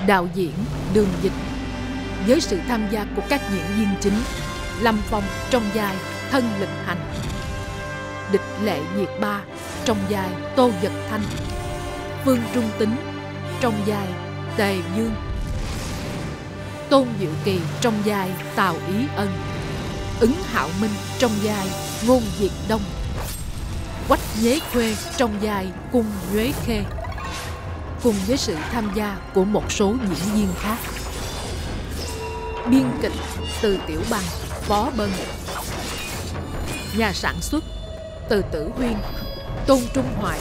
đạo diễn Đường Dịch, với sự tham gia của các diễn viên chính Lâm Phong trong vai Thân Lịch Hành, Địch Lệ Nhiệt Ba trong vai Tô Dật Thanh, Phương Trung Tính trong vai Tề Dương, Tôn Diệu Kỳ trong vai Tào Ý Ân, Ứng Hạo Minh trong vai Ngôn Diệt Đông, Quách Nhuế Khuê trong vai Cung Nhuế Khê, cùng với sự tham gia của một số diễn viên khác. Biên kịch Từ Tiểu Bằng, Phó Bân. Nhà sản xuất Từ Tử Huyên, Tôn Trung Hoài.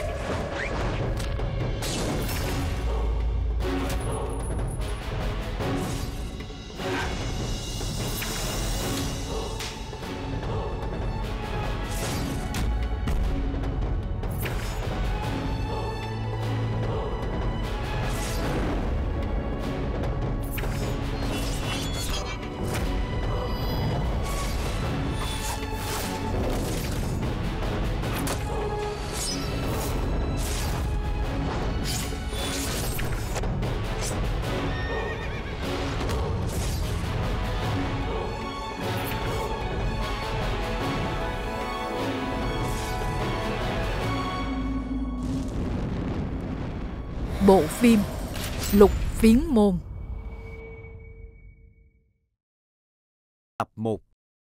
Bộ phim Lục Phiến Môn. Tập 1.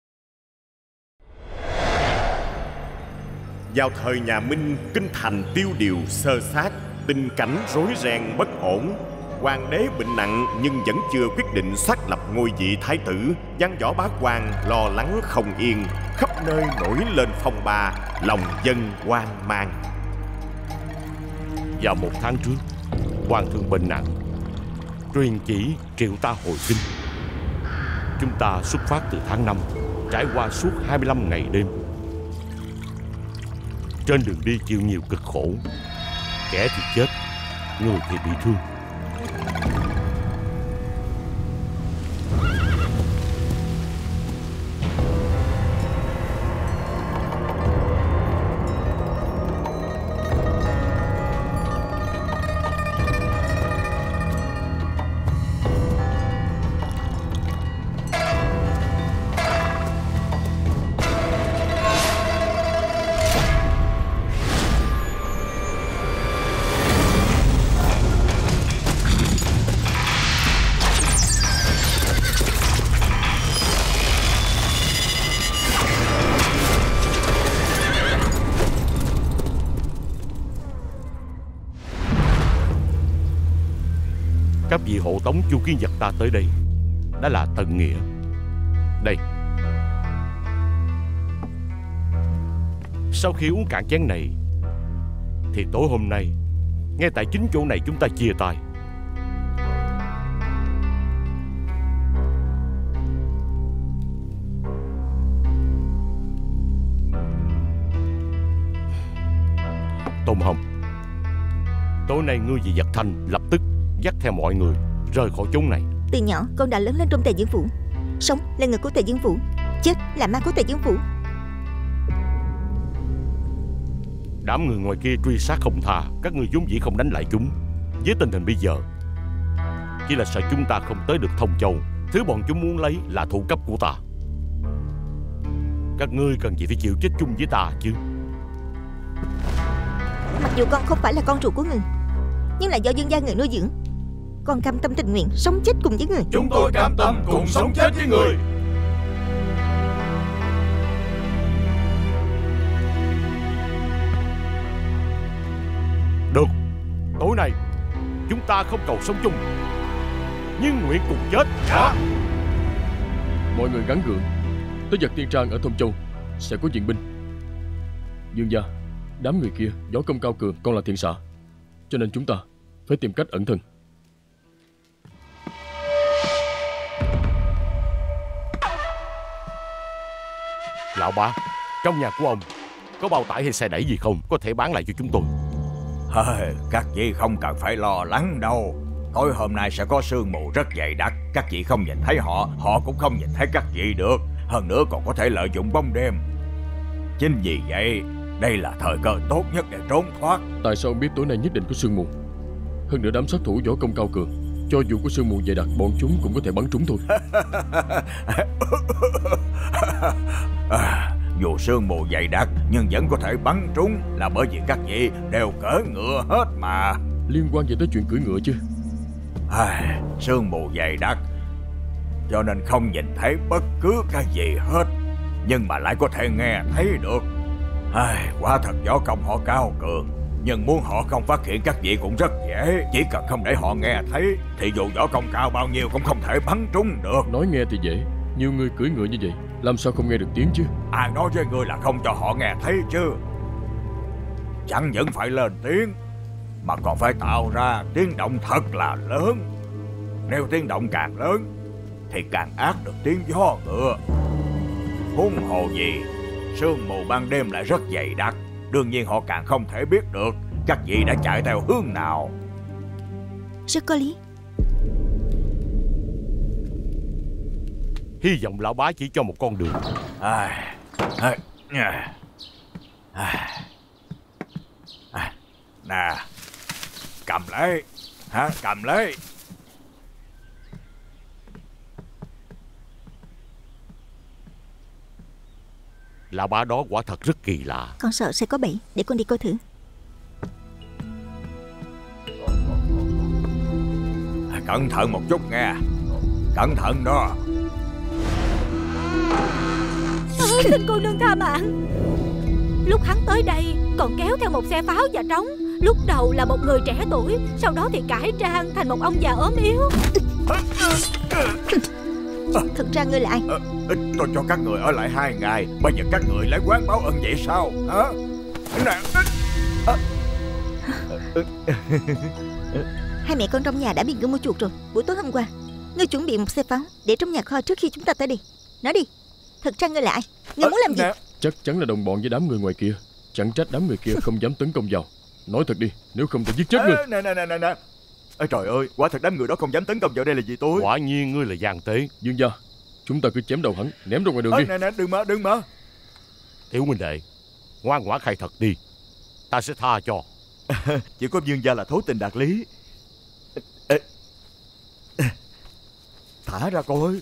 Vào thời nhà Minh, kinh thành tiêu điều xơ xác, tình cảnh rối ren bất ổn. Hoàng đế bệnh nặng nhưng vẫn chưa quyết định xác lập ngôi vị thái tử. Văn võ bá quan lo lắng không yên, khắp nơi nổi lên phong ba, lòng dân hoang mang. Vào 1 tháng trước, hoàng thượng bệnh nặng, truyền chỉ triệu ta hồi kinh. Chúng ta xuất phát từ tháng 5, trải qua suốt 25 ngày đêm. Trên đường đi chịu nhiều cực khổ, kẻ thì chết, người thì bị thương. Các vị hộ tống Chu Kiến Vật ta tới đây đã là Tần Nghĩa. Đây, sau khi uống cạn chén này thì tối hôm nay ngay tại chính chỗ này chúng ta chia tay. Tôn Hồng, tối nay ngươi và Vật Thanh lập tức dắt theo mọi người rời khỏi chốn này. Từ nhỏ con đã lớn lên trong Tề Dương Phủ, sống là người của Tề Dương Phủ, chết là ma của Tề Dương Phủ. Đám người ngoài kia truy sát không tha, các ngươi vốn dĩ không đánh lại chúng. Với tình hình bây giờ, chỉ là sợ chúng ta không tới được Thông Châu. Thứ bọn chúng muốn lấy là thủ cấp của ta. Các ngươi cần gì phải chịu chết chung với ta chứ? Mặc dù con không phải là con ruột của người, nhưng là do Dương gia người nuôi dưỡng, con cam tâm tình nguyện sống chết cùng với người. Chúng tôi cam tâm cùng sống chết với người. Được, tối nay chúng ta không cầu sống chung, nhưng nguyện cùng chết. Dạ. Mọi người gắng gượng, tới Vật Tiên Trang ở Thông Châu sẽ có viện binh. Dương gia, đám người kia võ công cao cường, con là thiện xạ, cho nên chúng ta phải tìm cách ẩn thân. Lão bá, trong nhà của ông có bao tải hay xe đẩy gì không? Có thể bán lại cho chúng tôi. Các vị không cần phải lo lắng đâu. Tối hôm nay sẽ có sương mù rất dày đặc. Các vị không nhìn thấy họ, họ cũng không nhìn thấy các vị được. Hơn nữa còn có thể lợi dụng bóng đêm. Chính vì vậy, đây là thời cơ tốt nhất để trốn thoát. Tại sao ông biết tối nay nhất định có sương mù? Hơn nữa đám sát thủ võ công cao cường, Cho dù có sương mù dày đặc, bọn chúng cũng có thể bắn trúng thôi. Dù sương mù dày đặc nhưng vẫn có thể bắn trúng là bởi vì các vị đều cưỡi ngựa hết mà. Liên quan gì tới chuyện cưỡi ngựa chứ? Sương mù dày đặc cho nên không nhìn thấy bất cứ cái gì hết, nhưng mà lại có thể nghe thấy được. Quả thật võ công họ cao cường, nhưng muốn họ không phát hiện các vị cũng rất dễ. Chỉ cần không để họ nghe thấy thì dù võ công cao bao nhiêu cũng không thể bắn trúng được. Nói nghe thì dễ, nhiều người cưỡi ngựa như vậy làm sao không nghe được tiếng chứ? Ai nói với ngươi là không cho họ nghe thấy chứ? Chẳng những phải lên tiếng mà còn phải tạo ra tiếng động thật là lớn. Nếu tiếng động càng lớn thì càng át được tiếng gió ngựa. Huống hồ gì sương mù ban đêm lại rất dày đặc, đương nhiên họ càng không thể biết được các vị đã chạy theo hướng nào. Rất có lý. Hy vọng lão bá chỉ cho một con đường. Nè, cầm lấy, cầm lấy. Lão bá đó quả thật rất kỳ lạ. Con sợ sẽ có bẫy, để con đi coi thử. Cẩn thận một chút nghe. Cẩn thận đó. Xin cô nương tha mạng. Lúc hắn tới đây còn kéo theo một xe pháo và trống. Lúc đầu là một người trẻ tuổi, sau đó thì cải trang thành một ông già ốm yếu. Thực ra ngươi là ai? Tôi cho các người ở lại 2 ngày. Bây giờ các người lấy quán báo ân vậy sao hả? Hai mẹ con trong nhà đã bị ngươi mua chuộc rồi. Buổi tối hôm qua ngươi chuẩn bị một xe pháo để trong nhà kho trước khi chúng ta tới đây. Nói đi, thực ra ngươi là ai? Ngươi muốn làm gì? Chắc chắn là đồng bọn với đám người ngoài kia. Chẳng trách đám người kia không dám tấn công vào. Nói thật đi, nếu không thì giết chết ngươi. Nè. Trời ơi, quả thật đám người đó không dám tấn công vào đây là vì tôi. Quả nhiên ngươi là gian tế. Dương gia, chúng ta cứ chém đầu hắn, ném ra ngoài đường đi. Nè, đừng mà. Tiểu huynh đệ, ngoan ngoãn khai thật đi, ta sẽ tha cho. Chỉ có Dương gia là thấu tình đạt lý. Thả ra coi.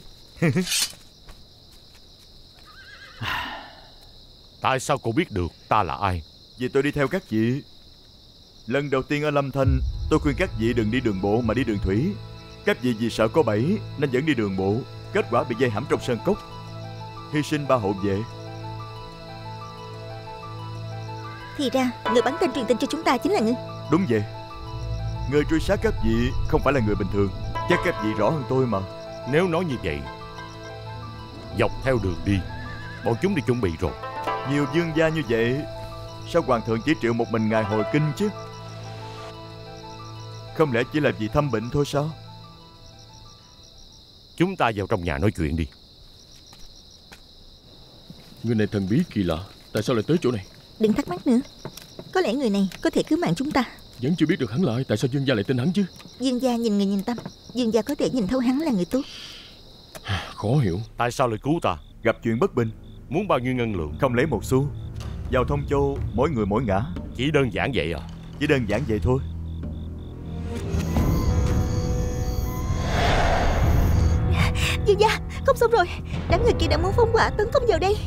Tại sao cô biết được ta là ai? Vì tôi đi theo các vị. Lần đầu tiên ở Lâm Thanh, tôi khuyên các vị đừng đi đường bộ mà đi đường thủy. Các vị vì sợ có bẫy nên vẫn đi đường bộ. Kết quả bị dây hãm trong sơn cốc, hy sinh 3 hộ vệ. Thì ra người bắn tên truyền tin cho chúng ta chính là ngươi. Đúng vậy. Người truy sát các vị không phải là người bình thường. Chắc các vị rõ hơn tôi mà. Nếu nói như vậy, dọc theo đường đi, bọn chúng đi chuẩn bị rồi. Nhiều vương gia như vậy, sao hoàng thượng chỉ triệu một mình ngài hồi kinh chứ? Không lẽ chỉ là vì thăm bệnh thôi sao? Chúng ta vào trong nhà nói chuyện đi. Người này thần bí kỳ lạ, tại sao lại tới chỗ này? Đừng thắc mắc nữa. Có lẽ người này có thể cứu mạng chúng ta. Vẫn chưa biết được hắn là ai, tại sao Dương gia lại tin hắn chứ? Dương gia nhìn người nhìn tâm. Dương gia có thể nhìn thấu hắn là người tốt. Khó hiểu. Tại sao lại cứu ta? Gặp chuyện bất bình. Muốn bao nhiêu ngân lượng? Không lấy một xu. Vào Thông Châu mỗi người mỗi ngã. Chỉ đơn giản vậy à? Chỉ đơn giản vậy thôi. Dương gia, không xong rồi. Đám người kia đã muốn phóng hỏa tấn công vào đây.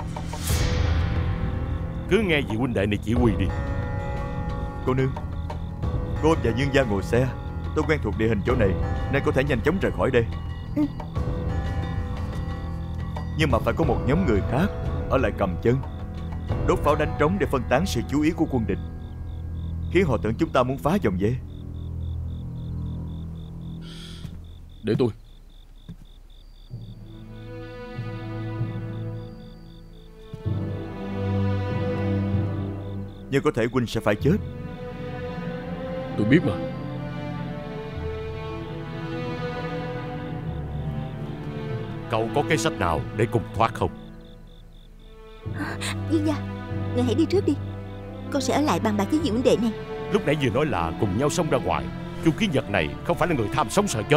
Cứ nghe vị huynh đệ này chỉ huy đi. Cô nương, cô và Dương gia ngồi xe. Tôi quen thuộc địa hình chỗ này nên có thể nhanh chóng rời khỏi đây. Nhưng mà phải có một nhóm người khác ở lại cầm chân, đốt pháo đánh trống để phân tán sự chú ý của quân địch, khiến họ tưởng chúng ta muốn phá vòng dây. Để tôi. Nhưng có thể huynh sẽ phải chết. Tôi biết mà. Cậu có cái sách nào để cùng thoát không? Dương gia, người hãy đi trước đi. Con sẽ ở lại bàn bạc với vị huynh đệ này. Lúc nãy vừa nói là cùng nhau xông ra ngoài. Chu Kiến Nhật này không phải là người tham sống sợ chết.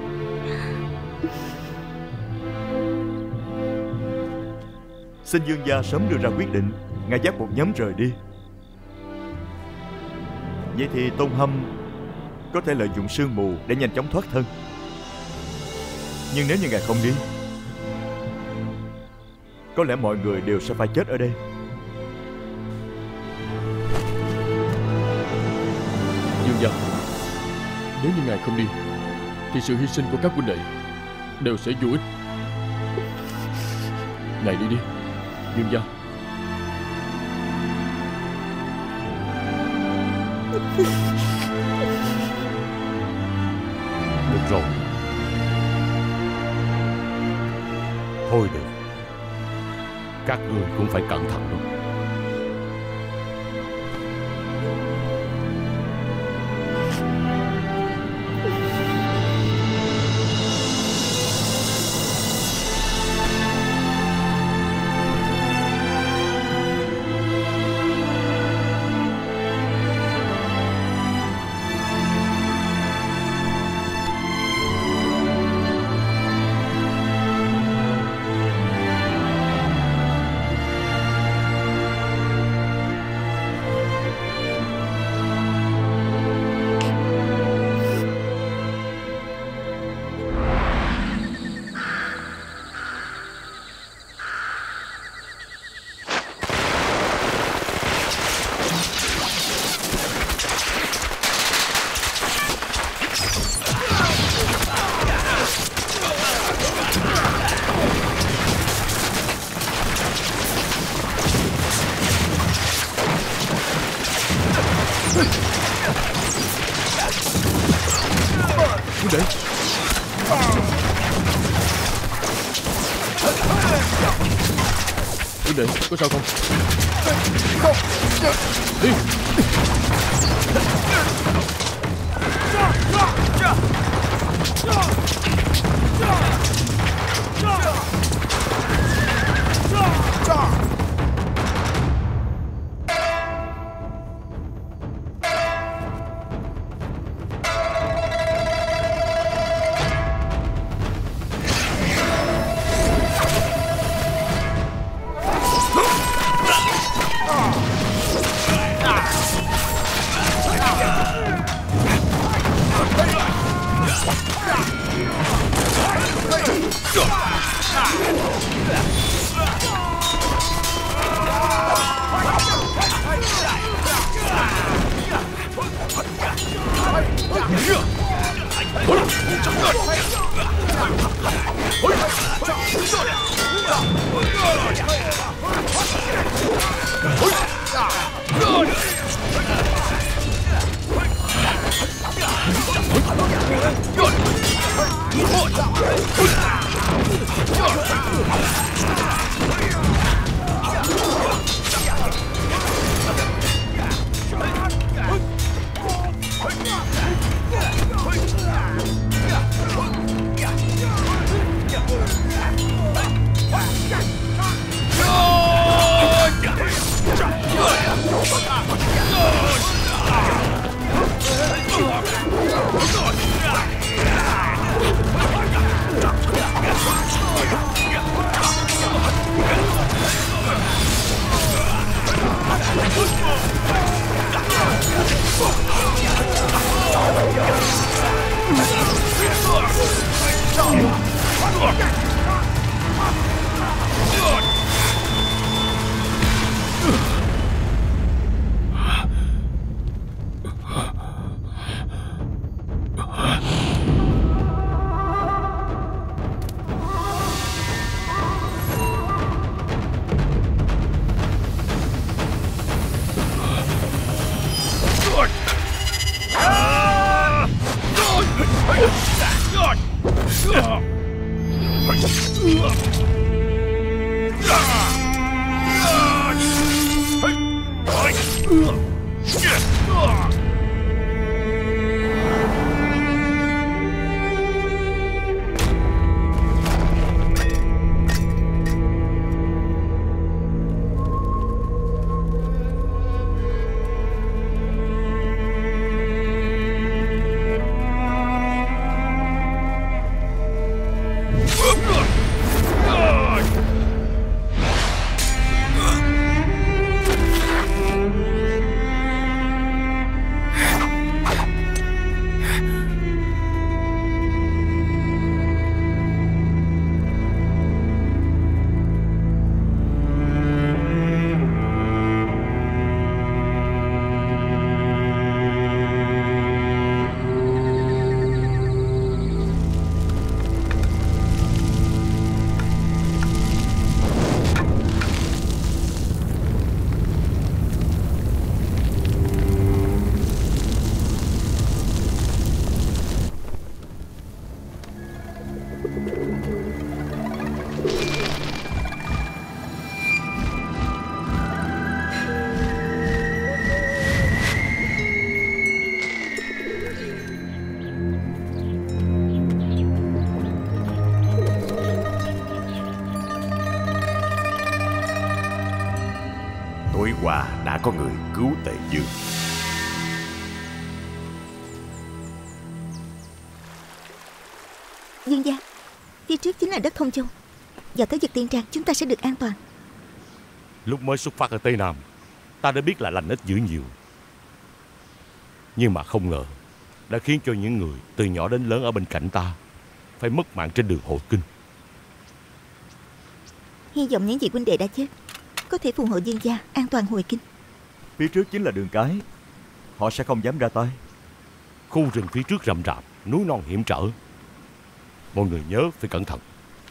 Xin Dương gia sớm đưa ra quyết định, ngài dắt một nhóm rời đi. Vậy thì Tôn Hâm có thể lợi dụng sương mù để nhanh chóng thoát thân. Nhưng nếu như ngài không đi, có lẽ mọi người đều sẽ phải chết ở đây. Dương gia, nếu như ngài không đi thì sự hy sinh của các huynh đệ đều sẽ vô ích. Ngài đi đi, Dương gia. Được rồi. Thôi được. Các ngươi cũng phải cẩn thận đó. Huynh đệ, có sao không? Đi. qua đã có người cứu Tề Dương. Dương gia, phía trước chính là đất Thông Châu. Vào tới Dực Tiên Trang chúng ta sẽ được an toàn. Lúc mới xuất phát ở Tây Nam, ta đã biết là lành ít dữ nhiều, nhưng mà không ngờ đã khiến cho những người từ nhỏ đến lớn ở bên cạnh ta phải mất mạng trên đường hồi kinh. Hy vọng những vị huynh đệ đã chết có thể phù hộ Dương gia an toàn hồi kinh. Phía trước chính là đường cái, họ sẽ không dám ra tay. Khu rừng phía trước rậm rạp, núi non hiểm trở, mọi người nhớ phải cẩn thận.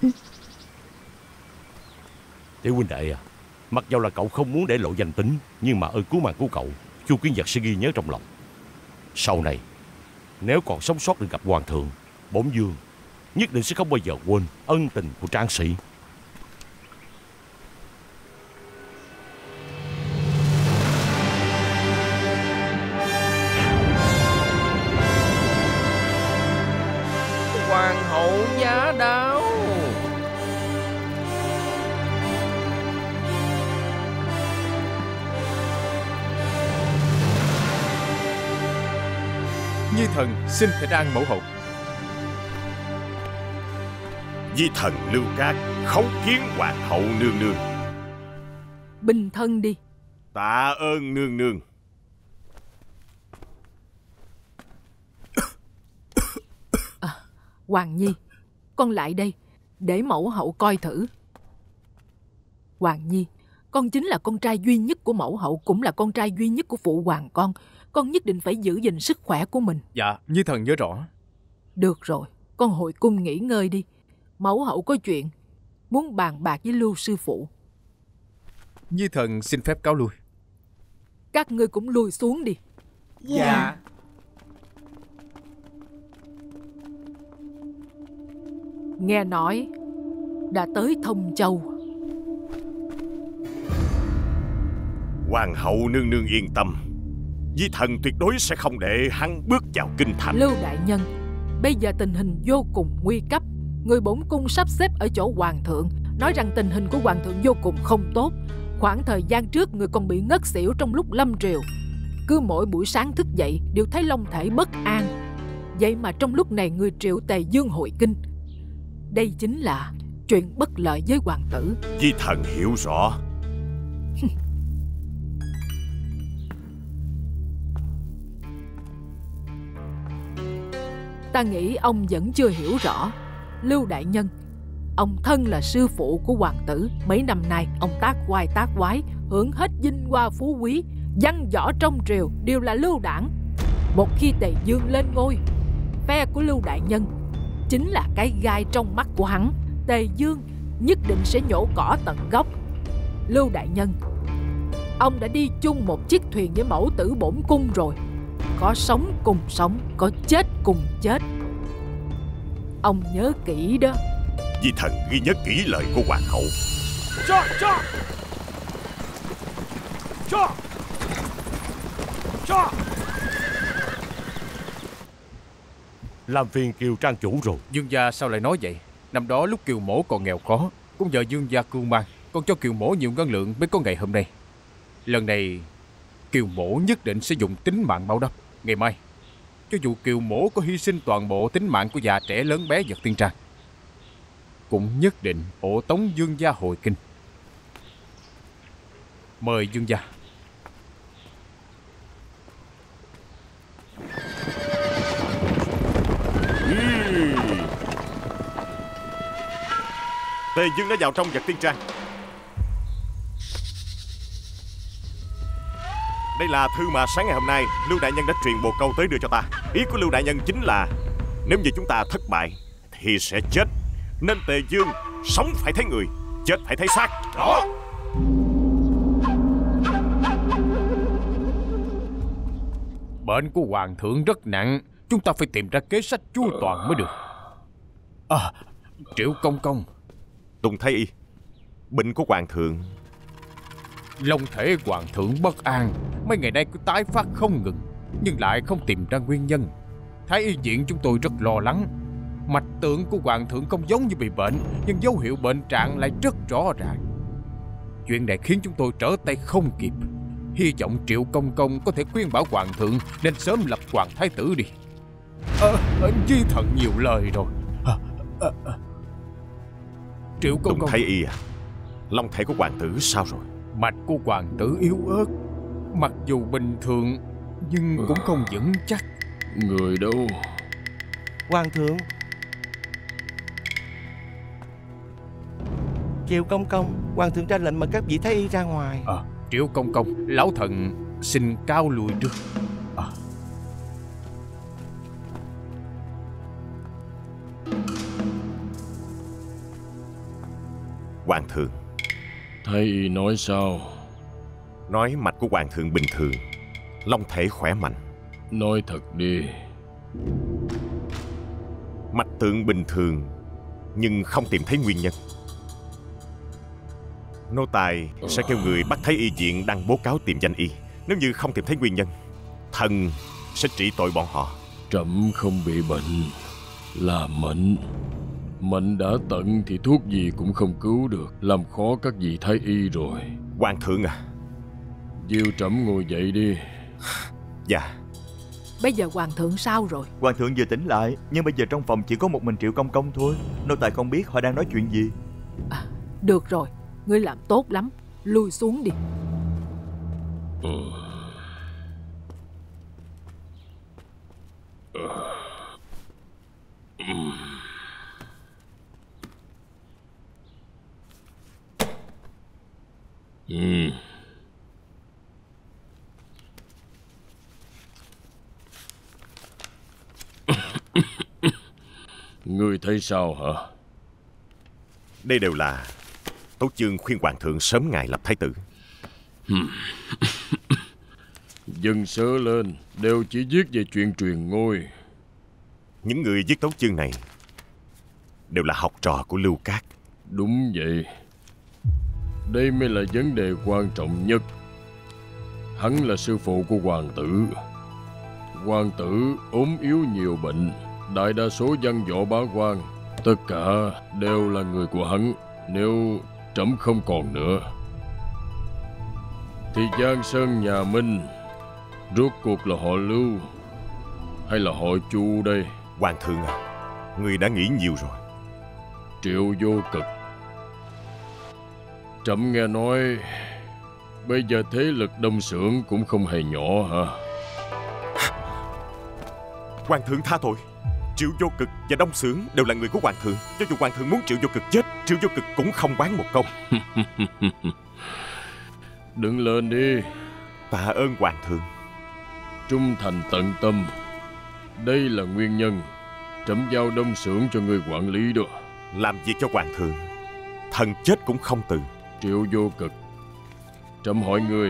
Tiểu huynh đệ à, mặc dầu là cậu không muốn để lộ danh tính, nhưng mà ơn cứu mạng của cậu, Chu Kiến Vật sẽ ghi nhớ trong lòng. Sau này nếu còn sống sót được gặp hoàng thượng, bổn vương nhất định sẽ không bao giờ quên ân tình của tráng sĩ. Hoàng hậu giá đáo. Nhi thần xin thỉnh an mẫu hậu. Di thần Lưu Cát khấu kiến hoàng hậu nương nương. Bình thân đi. Tạ ơn nương nương. Hoàng Nhi, con lại đây để mẫu hậu coi thử. Hoàng Nhi, con chính là con trai duy nhất của mẫu hậu, cũng là con trai duy nhất của phụ hoàng con nhất định phải giữ gìn sức khỏe của mình. Dạ, Nhi thần nhớ rõ. Được rồi, con hồi cung nghỉ ngơi đi. Mẫu hậu có chuyện muốn bàn bạc với Lưu sư phụ. Nhi thần xin phép cáo lui. Các ngươi cũng lui xuống đi. Dạ. Nghe nói đã tới Thông Châu. Hoàng hậu nương nương yên tâm, Di thần tuyệt đối sẽ không để hắn bước vào kinh thành. Lưu đại nhân, bây giờ tình hình vô cùng nguy cấp. Người bổn cung sắp xếp ở chỗ hoàng thượng, nói rằng tình hình của hoàng thượng vô cùng không tốt. Khoảng thời gian trước người còn bị ngất xỉu trong lúc lâm triều. Cứ mỗi buổi sáng thức dậy đều thấy long thể bất an. Vậy mà trong lúc này người triệu Tề Dương hội kinh. Đây chính là chuyện bất lợi với hoàng tử. Di thần hiểu rõ. Ta nghĩ ông vẫn chưa hiểu rõ. Lưu đại nhân, ông thân là sư phụ của hoàng tử. Mấy năm nay ông tác oai tác quái, hưởng hết vinh hoa phú quý, văn võ trong triều đều là Lưu đảng. Một khi Tề Dương lên ngôi, phe của Lưu đại nhân chính là cái gai trong mắt của hắn. Tề Dương nhất định sẽ nhổ cỏ tận gốc. Lưu đại nhân, ông đã đi chung một chiếc thuyền với mẫu tử bổn cung rồi. Có sống cùng sống, có chết cùng chết. Ông nhớ kỹ đó. Di thần ghi nhớ kỹ lời của hoàng hậu. Làm phiền Kiều trang chủ rồi. Dương gia sao lại nói vậy? Năm đó lúc Kiều mổ còn nghèo khó, cũng nhờ Dương gia cưu mang, còn cho Kiều mổ nhiều ngân lượng mới có ngày hôm nay. Lần này Kiều mổ nhất định sẽ dùng tính mạng báo đáp. Ngày mai, cho dù Kiều mổ có hy sinh toàn bộ tính mạng của già trẻ lớn bé Dực Tiên Trang, cũng nhất định hộ tống Dương gia hồi kinh. Mời Dương gia. Tề Dương đã vào trong Dực Tiên Trang. Đây là thư mà sáng ngày hôm nay Lưu đại nhân đã truyền bồ câu tới đưa cho ta. Ý của Lưu đại nhân chính là nếu như chúng ta thất bại thì sẽ chết, nên Tề Dương sống phải thấy người, chết phải thấy xác. Đó. Bệnh của hoàng thượng rất nặng, chúng ta phải tìm ra kế sách chu toàn mới được. Triệu công công. Tùng Thái y, bệnh của hoàng thượng. Long thể hoàng thượng bất an, mấy ngày nay cứ tái phát không ngừng, nhưng lại không tìm ra nguyên nhân. Thái y viện chúng tôi rất lo lắng. Mạch tượng của hoàng thượng không giống như bị bệnh, nhưng dấu hiệu bệnh trạng lại rất rõ ràng. Chuyện này khiến chúng tôi trở tay không kịp. Hy vọng Triệu Công Công có thể khuyên bảo hoàng thượng nên sớm lập hoàng thái tử đi. Di thần nhiều lời rồi. Triệu Công Công. Thái y à, long thể của hoàng tử sao rồi? Mạch của hoàng tử yếu ớt, mặc dù bình thường nhưng cũng không vững chắc. Người đâu? Hoàng thượng. Triệu Công Công, hoàng thượng ra lệnh mời các vị thái y ra ngoài. Triệu Công Công, lão thần xin cáo lui trước. Hoàng thượng. Thái y nói sao? Nói mạch của hoàng thượng bình thường, long thể khỏe mạnh. Nói thật đi. Mạch tượng bình thường, nhưng không tìm thấy nguyên nhân. Nô tài sẽ kêu người bắt Thái y viện đăng bố cáo tìm danh y. Nếu như không tìm thấy nguyên nhân, thần sẽ trị tội bọn họ. Trẫm không bị bệnh, là mệnh. Mệnh đã tận thì thuốc gì cũng không cứu được, làm khó các vị thái y rồi. Hoàng thượng à. Diêu trẫm ngồi dậy đi. Dạ. Bây giờ hoàng thượng sao rồi? Hoàng thượng vừa tỉnh lại, nhưng bây giờ trong phòng chỉ có một mình Triệu Công Công thôi. Nô tài không biết họ đang nói chuyện gì. Được rồi, ngươi làm tốt lắm. Lui xuống đi. Ngươi thấy sao hả? Đây đều là tấu chương khuyên hoàng thượng sớm ngày lập thái tử. Dừng sớ lên, đều chỉ viết về chuyện truyền ngôi. Những người viết tấu chương này đều là học trò của Lưu Cát. Đúng vậy. Đây mới là vấn đề quan trọng nhất. Hắn là sư phụ của hoàng tử. Hoàng tử ốm yếu nhiều bệnh, đại đa số văn võ bá quan tất cả đều là người của hắn. Nếu trẫm không còn nữa thì Giang Sơn nhà Minh rốt cuộc là họ Lưu hay là họ Chu đây? Hoàng thượng à, người đã nghĩ nhiều rồi. Triệu Vô Cực, trẫm nghe nói bây giờ thế lực Đông Xưởng cũng không hề nhỏ hả? Hoàng thượng tha tội. Triệu Vô Cực và Đông Xưởng đều là người của hoàng thượng. Cho dù hoàng thượng muốn Triệu Vô Cực chết, Triệu Vô Cực cũng không oán một câu. Đứng lên đi. Tạ ơn hoàng thượng. Trung thành tận tâm, đây là nguyên nhân trẫm giao Đông Xưởng cho người quản lý đó. Làm việc cho hoàng thượng, thần chết cũng không từ. Triệu Vô Cực, trẫm hỏi ngươi,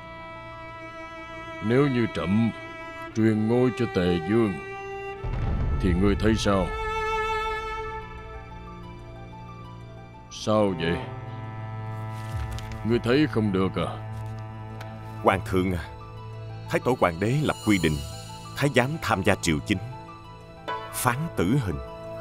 nếu như trẫm truyền ngôi cho Tề Dương thì ngươi thấy sao? Sao vậy? Ngươi thấy không được à? Hoàng thượng à, Thái tổ hoàng đế lập quy định thái giám tham gia triều chính phán tử hình.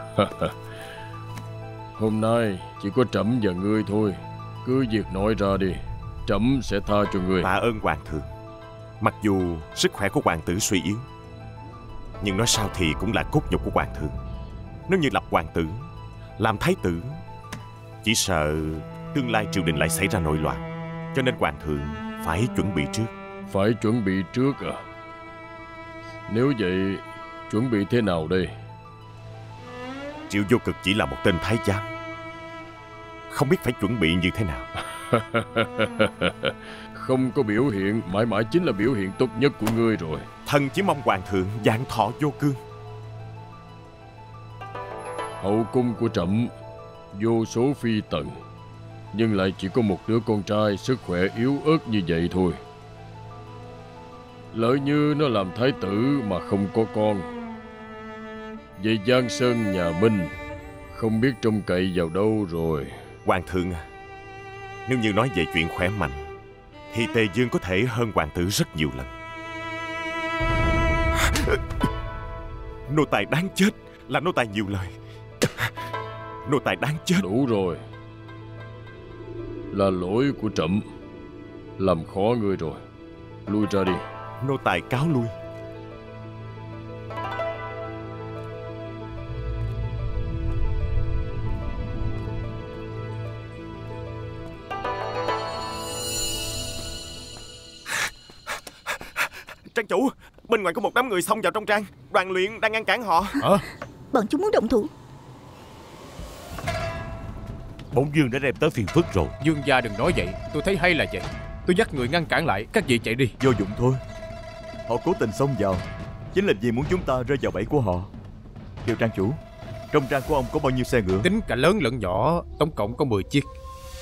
Hôm nay chỉ có trẫm và ngươi thôi. Cứ việc nói ra đi, trẫm sẽ tha cho ngươi. Tạ ơn hoàng thượng. Mặc dù sức khỏe của hoàng tử suy yếu, nhưng nói sao thì cũng là cốt nhục của hoàng thượng. Nếu như lập hoàng tử làm thái tử, chỉ sợ tương lai triều đình lại xảy ra nội loạn. Cho nên hoàng thượng phải chuẩn bị trước. Phải chuẩn bị trước à? Nếu vậy, chuẩn bị thế nào đây? Triệu Vô Cực chỉ là một tên thái giám, không biết phải chuẩn bị như thế nào. Không có biểu hiện mãi mãi chính là biểu hiện tốt nhất của ngươi rồi. Thần chỉ mong hoàng thượng vạn thọ vô cương. Hậu cung của trẫm vô số phi tần, nhưng lại chỉ có một đứa con trai sức khỏe yếu ớt như vậy thôi. Lỡ như nó làm thái tử mà không có con, vậy Giang Sơn nhà Minh không biết trông cậy vào đâu rồi. Hoàng thượng à, nếu như nói về chuyện khỏe mạnh thì Tề Dương có thể hơn hoàng tử rất nhiều lần. Nô tài đáng chết, là nô tài nhiều lời. Nô tài đáng chết. Đủ rồi. Là lỗi của trẫm làm khó ngươi rồi. Lui ra đi. Nô tài cáo lui. Trang chủ, bên ngoài có một đám người xông vào trong trang. Đoàn luyện đang ngăn cản họ. Bọn chúng muốn động thủ. Bổn Dương đã đem tới phiền phức rồi. Dương gia đừng nói vậy, tôi thấy hay là vậy. Tôi dắt người ngăn cản lại, các vị chạy đi. Vô dụng thôi. Họ cố tình xông vào chính là vì muốn chúng ta rơi vào bẫy của họ. Kiều trang chủ, trong trang của ông có bao nhiêu xe ngựa? Tính cả lớn lẫn nhỏ, tổng cộng có 10 chiếc.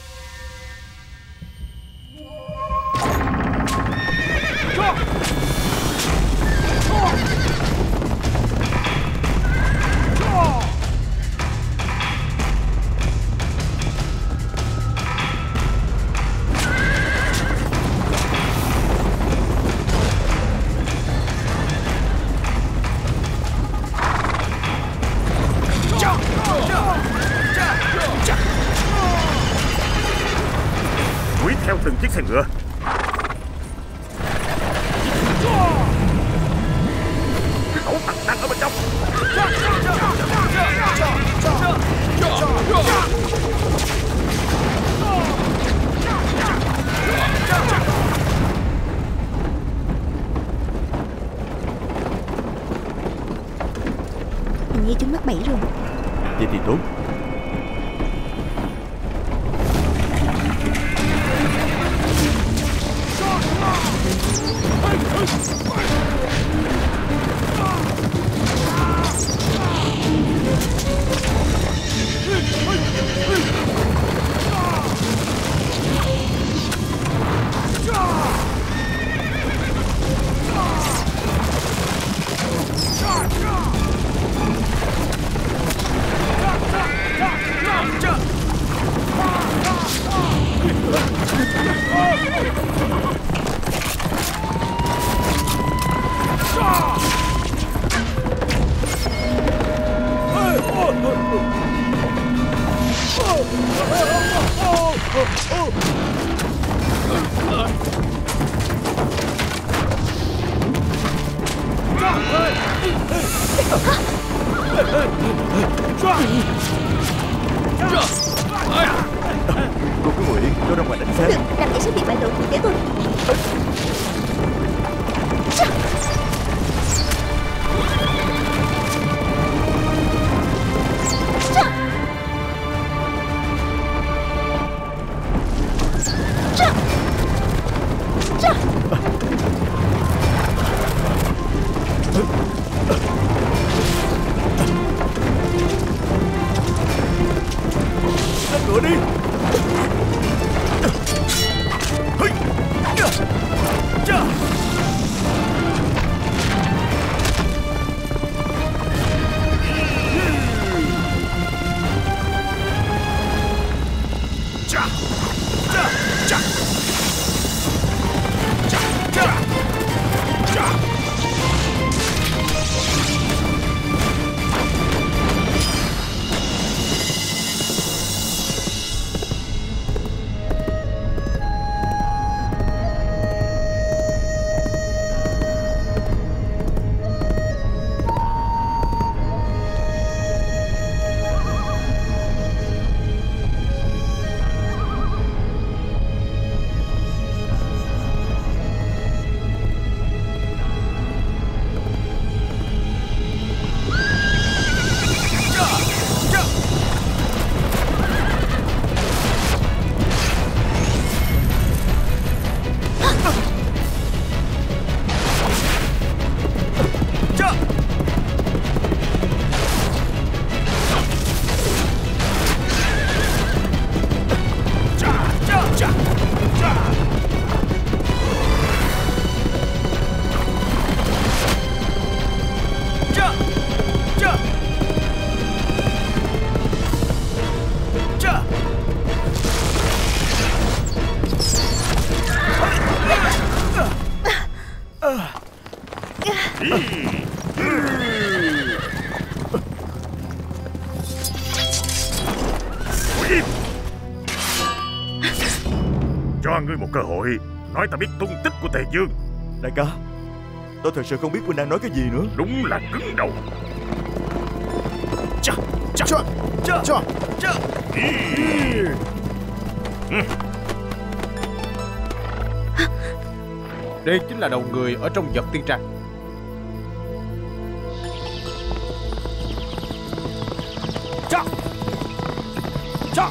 Đuổi theo từng chiếc xe ngựa. Cẩu tặc đang ở bên trong. Hình như chúng mắc bẫy rồi. Vậy thì tốt. Cô cứ ngồi yên, tôi ra ngoài đánh xe. Đừng, làm vậy sẽ bị bại lộ. Để tôi. Lên ngựa đi. Cho ngươi một cơ hội nói ta biết tung tích của Tề Dương. Đại ca, tôi thật sự không biết huynh đang nói cái gì nữa. Đúng là cứng đầu. Chà, chà, chà, chà, chà, chà. Đây chính là đầu người ở trong vật tiên trang. Chà, chà.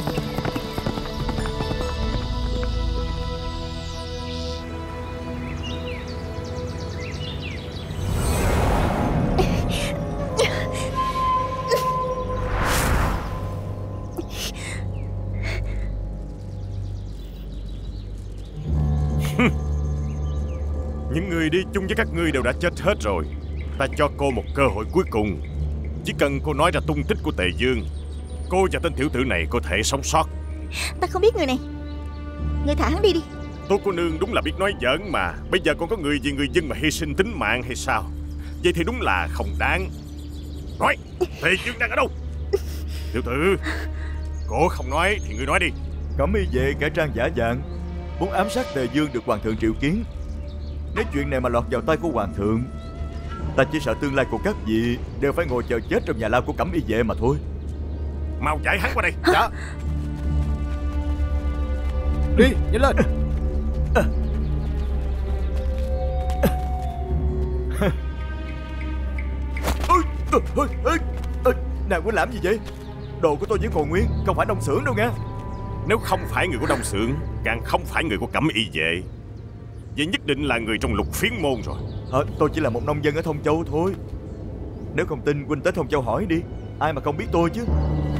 Những người đi chung với các ngươi đều đã chết hết rồi. Ta cho cô một cơ hội cuối cùng. Chỉ cần cô nói ra tung tích của Tề Dương, cô và tên tiểu tử này có thể sống sót. Ta không biết người này. Người thả hắn đi đi. Tô cô nương đúng là biết nói giỡn mà. Bây giờ còn có người vì người dân mà hy sinh tính mạng hay sao? Vậy thì đúng là không đáng. Nói, Tề Dương đang ở đâu? Tiểu tử, cô không nói thì ngươi nói đi. Cẩm y vệ cải trang giả dạng, muốn ám sát Tề Dương được hoàng thượng triệu kiến. Nếu chuyện này mà lọt vào tay của hoàng thượng, ta chỉ sợ tương lai của các vị đều phải ngồi chờ chết trong nhà lao của Cẩm y vệ mà thôi. Mau giải hắn qua đây. Dạ. Đi, nhanh lên. Nàng muốn làm gì vậy? Đồ của tôi vẫn còn nguyên, không phải nông xưởng đâu nghe. Nếu không phải người của Đông Xưởng, càng không phải người của Cẩm y vệ, vậy nhất định là người trong Lục Phiến môn rồi. Tôi chỉ là một nông dân ở Thông Châu thôi. Nếu không tin, huynh tới Thông Châu hỏi đi. Ai mà không biết tôi chứ.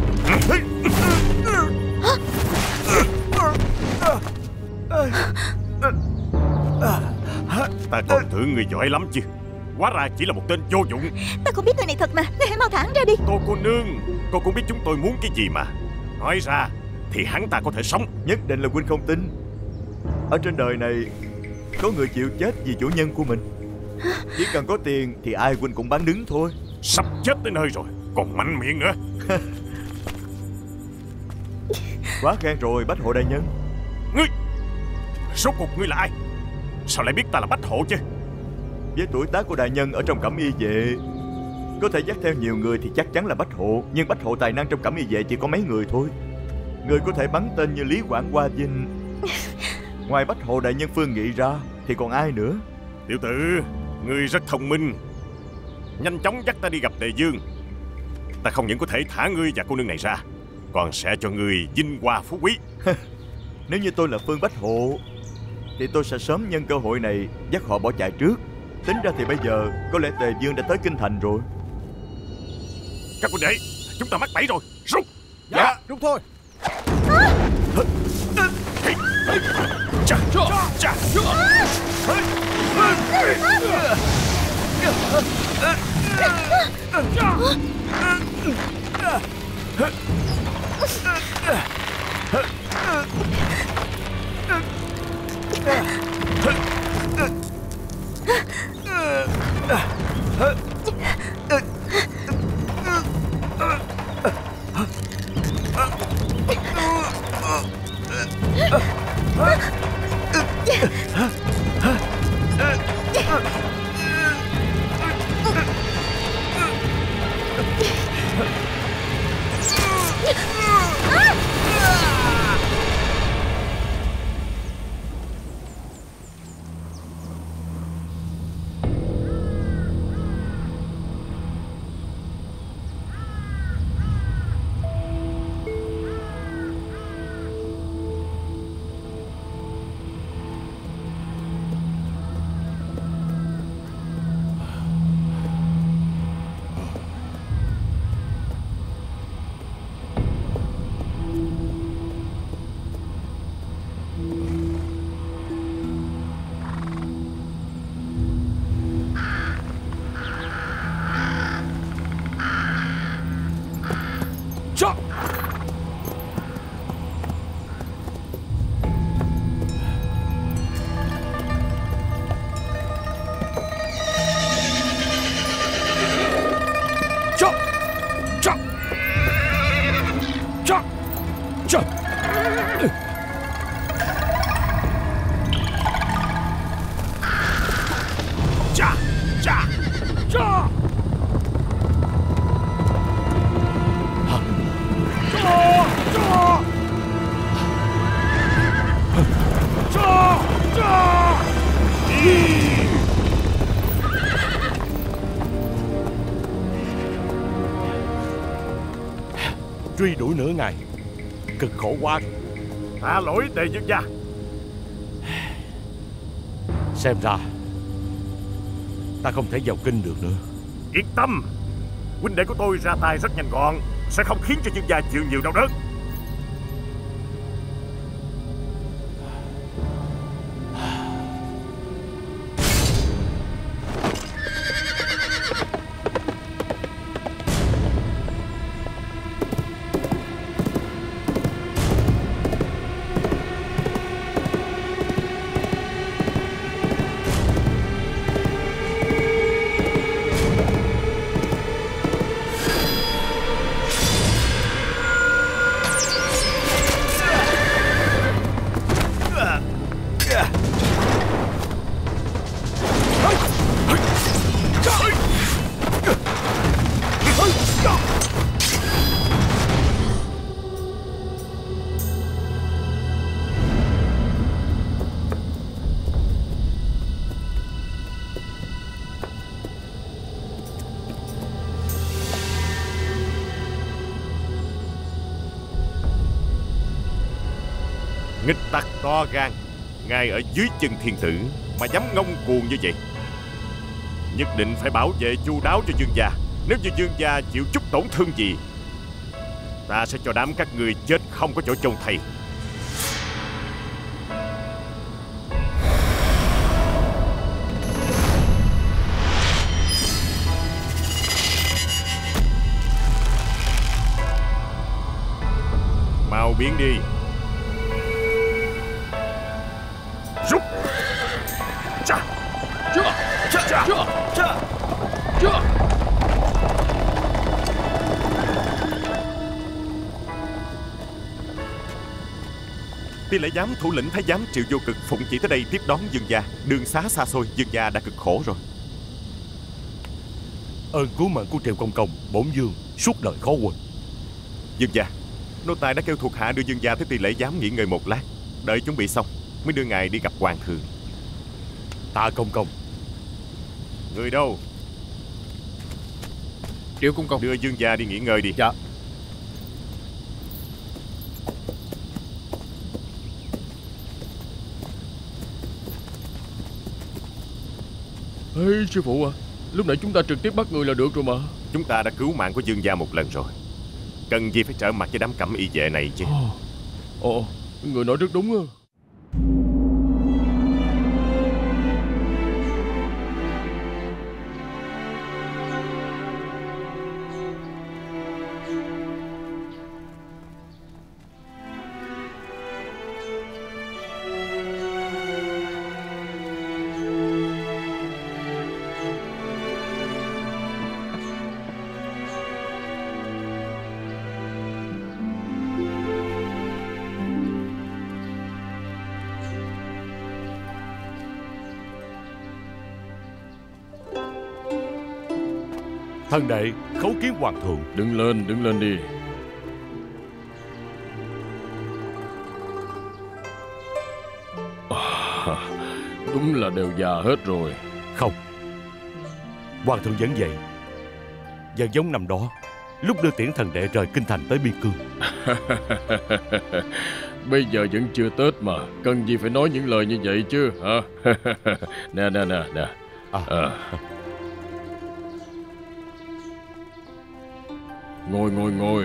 Ta còn tưởng người giỏi lắm chứ, hóa ra chỉ là một tên vô dụng. Ta không biết người này thật mà. Ngươi hãy mau thả hắn ra đi. Tô cô nương, cô cũng biết chúng tôi muốn cái gì mà. Nói ra thì hắn ta có thể sống. Nhất định là huynh không tin. Ở trên đời này có người chịu chết vì chủ nhân của mình. Chỉ cần có tiền thì ai huynh cũng bán đứng thôi. Sắp chết tới nơi rồi còn mạnh miệng nữa. Quá khen rồi Bách Hộ đại nhân. Ngươi, rốt cuộc ngươi là ai? Sao lại biết ta là Bách Hộ chứ? Với tuổi tác của đại nhân ở trong Cẩm y vệ, có thể dắt theo nhiều người thì chắc chắn là Bách Hộ. Nhưng Bách Hộ tài năng trong Cẩm y vệ chỉ có mấy người thôi. Người có thể bắn tên như Lý Quảng Hoa Vinh, ngoài Bách Hộ đại nhân Phương Nghị ra thì còn ai nữa? Tiểu tử, ngươi rất thông minh. Nhanh chóng dắt ta đi gặp Tề Dương. Ta không những có thể thả ngươi và cô nương này ra, còn sẽ cho ngươi vinh hoa phú quý. Nếu như tôi là Phương Bách Hộ thì tôi sẽ sớm nhân cơ hội này dắt họ bỏ chạy trước. Tính ra thì bây giờ có lẽ Tề Dương đã tới Kinh Thành rồi. Các huynh đệ, chúng ta mắc bẫy rồi. Rút. Dạ, rút thôi. truy đuổi nửa ngày, cực khổ quá. Tạ lỗi Tề Dương gia. Xem ra ta không thể vào kinh được nữa. Yên tâm, huynh đệ của tôi ra tay rất nhanh gọn, sẽ không khiến cho Dương gia chịu nhiều đau đớn. Nghịch tặc to gan, ngay ở dưới chân thiên tử mà dám ngông cuồng như vậy. Nhất định phải bảo vệ chu đáo cho Dương gia. Nếu như Dương gia chịu chút tổn thương gì, ta sẽ cho đám các người chết không có chỗ chôn thây. Mau biến đi. Rút. Chà. Chà. Chà. Chà. Chà. Chà. Ti lễ giám thủ lĩnh thái giám Triệu Vô Cực phụng chỉ tới đây tiếp đón Dương gia. Đường xá xa xôi, Dương gia đã cực khổ rồi. Ơn cứu mạng của Triệu Công Công, bổn vương suốt đời khó quên. Dương gia, nô tài đã kêu thuộc hạ đưa Dương gia tới ti lễ giám nghỉ ngơi một lát, đợi chuẩn bị xong mới đưa ngài đi gặp hoàng thượng. Tạ Công Công. Người đâu? Triệu Công Công. Đưa Dương gia đi nghỉ ngơi đi. Dạ. Ê, sư phụ à, lúc nãy chúng ta trực tiếp bắt người là được rồi mà. Chúng ta đã cứu mạng của Dương gia một lần rồi, cần gì phải trở mặt với đám cẩm y vệ này chứ. Ồ, người nói rất đúng á. Thân đệ khấu kiến hoàng thượng. Đứng lên đi. Đúng là đều già hết rồi. Không, hoàng thượng vẫn vậy. Vẫn giống năm đó, lúc đưa tiễn thần đệ rời kinh thành tới biên cương. Bây giờ vẫn chưa Tết mà, cần gì phải nói những lời như vậy chứ hả? Nè. Ngồi.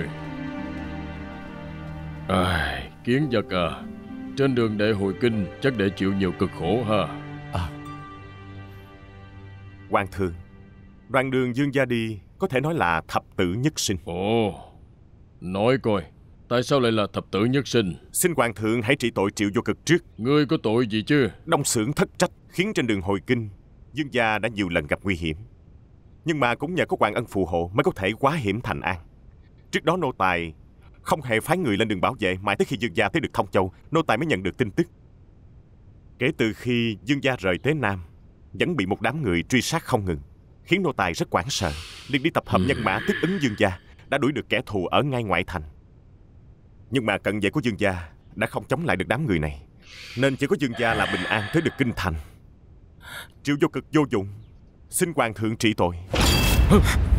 Kiến vật à, trên đường đệ hồi kinh chắc đệ chịu nhiều cực khổ ha. Hoàng thượng, đoạn đường Dương gia đi có thể nói là thập tử nhất sinh. Ồ, nói coi, tại sao lại là thập tử nhất sinh? Xin hoàng thượng hãy trị tội Triệu Vô Cực trước. Ngươi có tội gì chứ? Đông xưởng thất trách khiến trên đường hồi kinh Dương gia đã nhiều lần gặp nguy hiểm, nhưng mà cũng nhờ có hoàng ân phù hộ mới có thể quá hiểm thành an. Trước đó nô tài không hề phái người lên đường bảo vệ, mãi tới khi Dương gia tới được Thông Châu, nô tài mới nhận được tin tức. Kể từ khi Dương gia rời Tế Nam, vẫn bị một đám người truy sát không ngừng, khiến nô tài rất hoảng sợ, liền đi tập hợp nhân mã tiếp ứng Dương gia, đã đuổi được kẻ thù ở ngay ngoại thành. Nhưng mà cận vệ của Dương gia đã không chống lại được đám người này, nên chỉ có Dương gia là bình an tới được kinh thành. Triệu Vô Cực vô dụng, xin hoàng thượng trị tội.